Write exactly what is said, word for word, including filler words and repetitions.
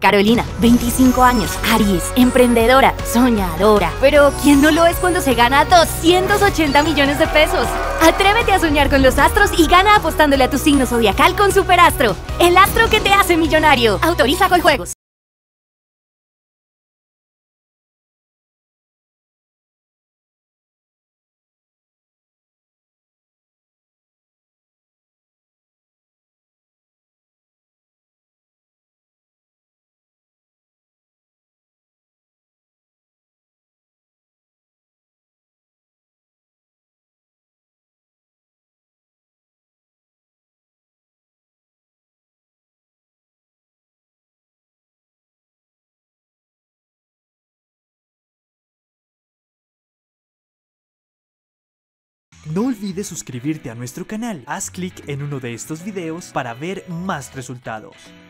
Carolina, veinticinco años, Aries, emprendedora, soñadora. Pero ¿quién no lo es cuando se gana doscientos ochenta millones de pesos? Atrévete a soñar con los astros y gana apostándole a tu signo zodiacal con Superastro, el astro que te hace millonario. Autoriza con juegos. No olvides suscribirte a nuestro canal, haz clic en uno de estos videos para ver más resultados.